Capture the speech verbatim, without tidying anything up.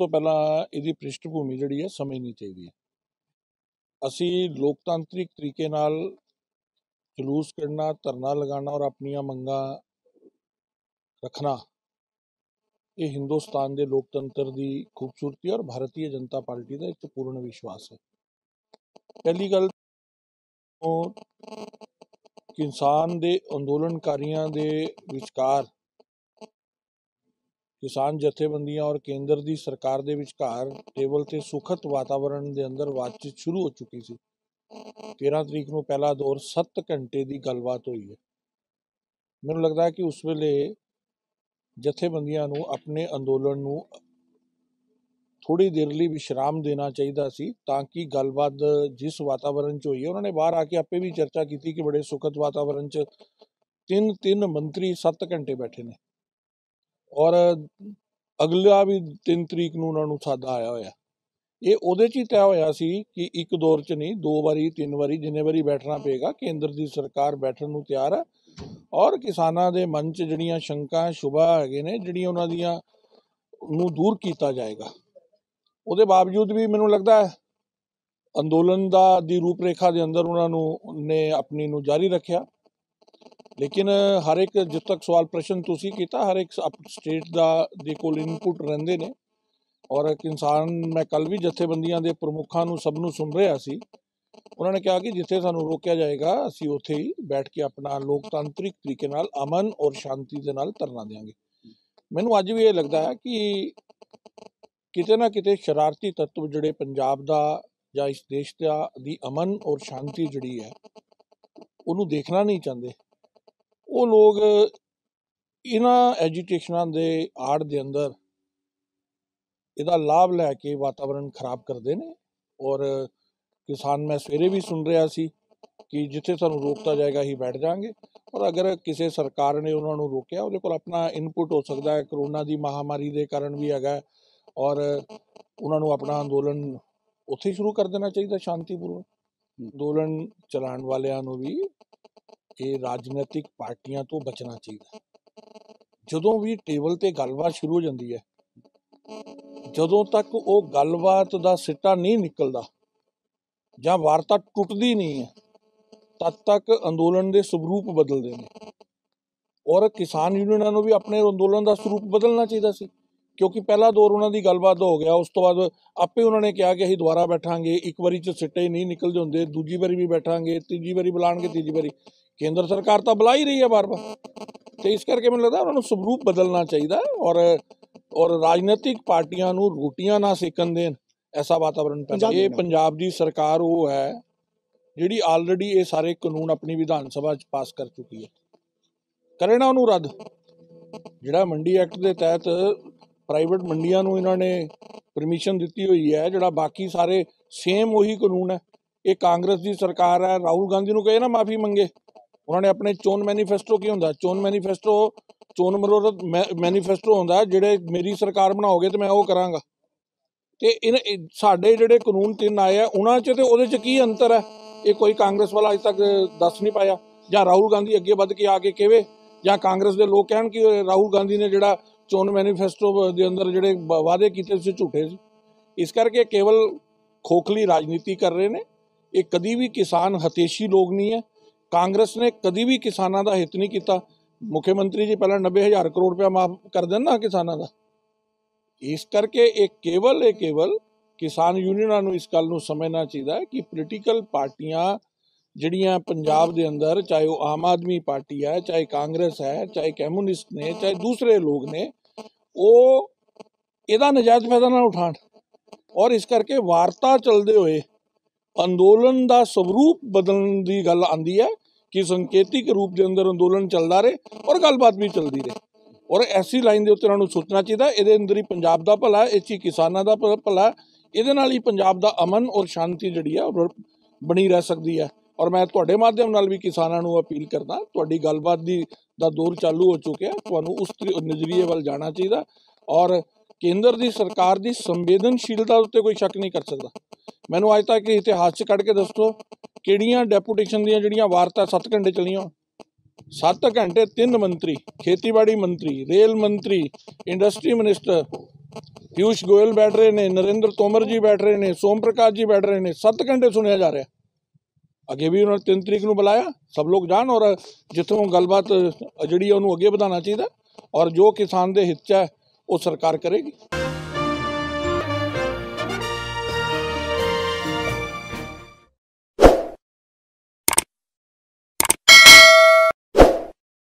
ਤੋਂ ਪਹਿਲਾਂ ਇਹਦੀ ਪ੍ਰਿਸ਼ਠਭੂਮੀ ਜਿਹੜੀ ਹੈ ਸਮਝਣੀ ਚਾਹੀਦੀ ਹੈ। ਅਸੀਂ ਲੋਕਤਾਂਤਰਿਕ ਤਰੀਕੇ ਨਾਲ ਜਲੂਸ ਕੱਢਣਾ, ਧਰਨਾ ਲਗਾਉਣਾ ਔਰ ਆਪਣੀਆਂ ਮੰਗਾਂ ਰੱਖਣਾ, ਇਹ ਹਿੰਦੁਸਤਾਨ ਦੇ ਲੋਕਤੰਤਰ ਦੀ ਖੂਬਸੂਰਤੀ ਔਰ ਭਾਰਤੀ ਜਨਤਾ ਪਾਰਟੀ ਦਾ ਇੱਕ ਪੂਰਨ ਵਿਸ਼ਵਾਸ ਹੈ। ਪਹਿਲੀ ਗੱਲ ਕਿਸਾਨ ਦੇ ਅੰਦੋਲਨਕਾਰੀਆਂ ਦੇ ਵਿਚਕਾਰ, किसान जथेबंदियां और केंद्र की सरकार के विचकार टेबल से सुखद वातावरण के अंदर बातचीत शुरू हो चुकी सी। तेरह तरीक को पहला दौर सत्त घंटे की गलबात हुई है। मैनूं लगता है कि उस वेले जथेबंदियां नूं अपने अंदोलन नूं थोड़ी देर लिए विश्राम देना चाहिए सी, ताकि गलबात जिस वातावरण च हुई है, उन्होंने बाहर आके आपे भी चर्चा की कि बड़े सुखद वातावरण च तीन तीन मंत्री सत्त घंटे बैठे ने और अगला भी तीन तरीक नूं उन्होंने सादा आया होया। ये उहदे च ही तय होया सी कि एक दौर च नहीं, दो बारी तीन बारी जिन्ने बारी बैठना पेगा, केंद्र की सरकार बैठण नूं तैयार है और किसानां दे मन च जिहड़ियां शंका शुभा हैगे ने, जिहड़ियां उन्हां दियां नूं दूर कीता जाएगा। उहदे बावजूद भी मैनूं लगदा है अंदोलन दा दी रूपरेखा दे अंदर उन्होंने ने अपनी नूं जारी रखिया। लेकिन हर एक जिस तक सवाल प्रश्न तुसी कीता, हर एक स्टेट का दे कोल इनपुट रहिंदे ने और किसान, मैं कल भी जथेबंदियां दे प्रमुखां नूं सब नूं सुन रहा सी। उन्होंने कहा कि जिथे सानूं रोकिया जाएगा असीं उत्थे ही बैठ के अपना लोकतांत्रिक तरीके नाल अमन और शांति दे नाल धरना देंगे। मैनूं अज भी ये लगता है कि किते ना किते शरारती तत्व जिहड़े पंजाब दा जां इस देश दा दी अमन और शांति जिहड़ी है उहनूं देखना नहीं चाहते। वो लोग इन्हां एजीटेशनां दे आड़ दे अंदर इहदा लाभ लैके वातावरण खराब करते हैं। और किसान, मैं सवेरे भी सुन रहा सी कि जिथे सानूं रोकता जाएगा ही बैठ जाएंगे, और अगर किसी सरकार ने उन्होंने रोकया, उहदे कोल अपना इनपुट हो सकता है, करोना की महामारी के कारण भी हैगा, और उन्होंने अपना अंदोलन उत्थे शुरू कर देना चाहिए शांतिपूर्वक। अंदोलन चलाने वालियां नूं भी ये राजनीतिक पार्टियां तो बचना चाहिए। जदों भी टेबल ते गलबात शुरू हो जाती है, जदों तक वो गलबात का सिट्टा नहीं निकलता जां वार्ता टुटदी नहीं है, तद तक अंदोलन के स्वरूप बदलते हैं। और किसान यूनियनां नूं भी अपने अंदोलन का स्वरूप बदलना चाहिए सी, क्योंकि पहला दौर उन्होंने गलबात हो गया, उस तो बाद आपे उन्होंने कहा कि असीं दोबारा बैठांगे, एक बारी च सिट्टे नहीं निकलते होंगे, दूजी बारी भी बैठांगे, तीजी बारी बुलाएंगे, तीजी बारी केंद्र सरकार तो बुला ही रही है बार बार। तो इस करके मैंने लगता है उन्होंने स्वरूप बदलना चाहिए और और राजनीतिक पार्टियां नूं रोटियां ना सेकन देन, ऐसा वातावरण पैदा। ये पंजाब की सरकार वो है जिहड़ी ऑलरेडी ये सारे कानून अपनी विधान सभा च पास कर चुकी है। करे ना उन्होंने रद्द, जिहड़ा मंडी एक्ट के तहत प्राइवेट मंडियां नूं इन्होंने परमिशन दी हुई है, जिहड़ा बाकी सारे सेम वही कानून है। ये कांग्रेस की सरकार है, राहुल गांधी नूं कहे ना माफ़ी मंगे, उन्होंने अपने चोन मैनीफेस्टो की होंदा, चोन मैनीफेस्टो चोन मनोरथ मैनीफेस्टो होंदा, जिहड़े मेरी सरकार बनाओगे तो मैं वो करांगा। तो इन साडे जिहड़े कानून तीन आए हैं उन्हां च ते उहदे च की अंतर है, ये कोई कांग्रेस वाला अज तक दस नहीं पाया, जां राहुल गांधी अगे वध के आके कहे, जां कांग्रेस के लोग कहण कि राहुल गांधी ने जिहड़ा चोन मैनीफेस्टो के अंदर जिहड़े वादे कीते सी झूठे सी। इस करके केवल खोखली राजनीति कर रहे हैं। ये कदी भी किसान हतेशी लोग नहीं है। कांग्रेस ने कदी भी किसानों का हित नहीं किया। मुख्यमंत्री जी पहले नब्बे हज़ार करोड़ रुपया माफ कर दें ना किसानों का। इस करके एक केवल एक केवल किसान यूनियनां नूं इस गल नूं समझना चाहिए कि पोलीटिकल पार्टियां जिहड़ियां पंजाब दे अंदर, चाहे वो आम आदमी पार्टी है, चाहे कांग्रेस है, चाहे कम्यूनिस्ट ने, चाहे दूसरे लोग ने, वो इहदा नजायज़ फायदा ना उठाण और इस करके वार्ता चलते हुए अंदोलन का स्वरूप बदलने की गल आती है कि संकेतिक रूप के अंदर अंदोलन चलता रहे और गलबात भी चलती रहे। और ऐसी लाइन के उत्ते उन्होंने सोचना चाहिए, ये अंदर ही पंजाब का भला, इस किसानों का भला, ये नाल ही पंजाब का अमन और शांति जिहड़ी है बनी रह सकती है। और मैं तुहाडे माध्यम नाल भी किसानों को अपील करदा, तुहाडी गलबात दी दा दौर चालू हो चुका, तुहानूं उस नज़रिए वाल जाना चाहिए। और केंद्र की सरकार की संवेदनशीलता उत्ते कोई शक नहीं कर सकता। मैनूं अज तक इतिहास च कढ़ के दसो किहड़ियां डेपूटेशन दीयां जिहड़ियां वार्ता सत्त घंटे चलियां, सत्त घंटे तीन मंत्री, खेतीबाड़ी मंत्री, रेल मंत्री, इंडस्ट्री मिनिस्टर, पीयूष गोयल बैठ रहे ने, नरेंद्र तोमर जी बैठ रहे ने, सोम प्रकाश जी बैठ रहे ने, सत्त घंटे सुनिया जा रहा। अगे भी उन्होंने तीन तरीक ਨੂੰ बुलाया, सब लोग जान और जितों गलबात जी उन्होंने अगे बढ़ाना चाहिए और जो किसान के हित च है वो सरकार करेगी।